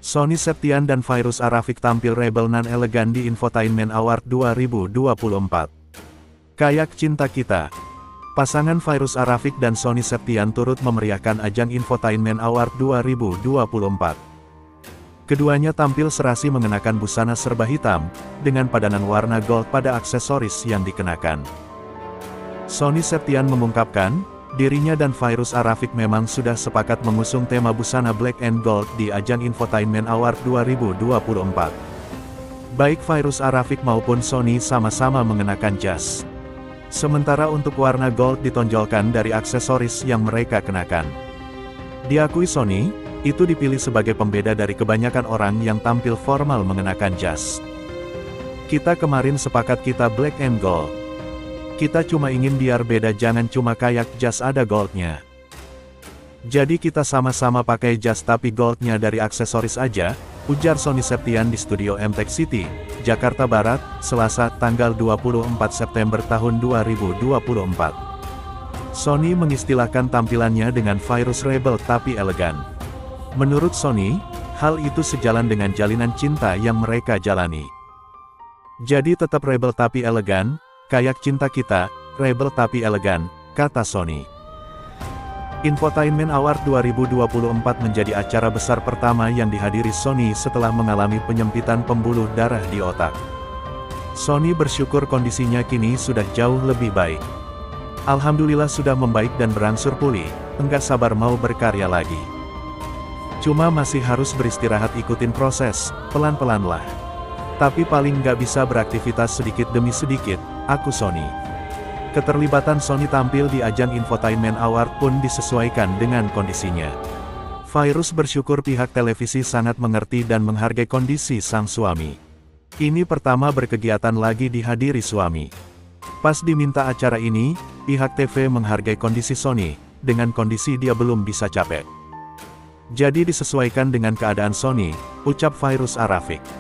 Sony Septian dan Fairuz Arafik tampil rebel nan elegan di Infotainment Award 2024. Kayak Cinta Kita. Pasangan Fairuz Arafik dan Sony Septian turut memeriahkan ajang Infotainment Award 2024. Keduanya tampil serasi mengenakan busana serba hitam, dengan padanan warna gold pada aksesoris yang dikenakan. Sony Septian mengungkapkan, dirinya dan Fairuz Arafik memang sudah sepakat mengusung tema busana Black and Gold di ajang Infotainment Award 2024. Baik Fairuz Arafik maupun Sony sama-sama mengenakan jas. Sementara untuk warna gold ditonjolkan dari aksesoris yang mereka kenakan. Diakui Sony, itu dipilih sebagai pembeda dari kebanyakan orang yang tampil formal mengenakan jas. Kita kemarin sepakat kita Black and Gold. Kita cuma ingin biar beda, jangan cuma kayak jas ada goldnya. Jadi kita sama-sama pakai jas tapi goldnya dari aksesoris aja, ujar Sony Septian di studio MTech City, Jakarta Barat, Selasa, tanggal 24 September tahun 2024. Sony mengistilahkan tampilannya dengan Fairuz rebel tapi elegan. Menurut Sony, hal itu sejalan dengan jalinan cinta yang mereka jalani. Jadi tetap rebel tapi elegan, kayak Cinta Kita, rebel tapi elegan, kata Sony. Infotainment Award 2024 menjadi acara besar pertama yang dihadiri Sony setelah mengalami penyempitan pembuluh darah di otak. Sony bersyukur kondisinya kini sudah jauh lebih baik. Alhamdulillah sudah membaik dan berangsur pulih, enggak sabar mau berkarya lagi. Cuma masih harus beristirahat, ikutin proses, pelan-pelan lah. Tapi paling nggak bisa beraktivitas sedikit demi sedikit, aku Sony. Keterlibatan Sony tampil di ajang Infotainment Award pun disesuaikan dengan kondisinya. Fairuz bersyukur pihak televisi sangat mengerti dan menghargai kondisi sang suami. Ini pertama berkegiatan lagi dihadiri suami. Pas diminta acara ini, pihak TV menghargai kondisi Sony, dengan kondisi dia belum bisa capek. Jadi disesuaikan dengan keadaan Sony, ucap Fairuz Arafik.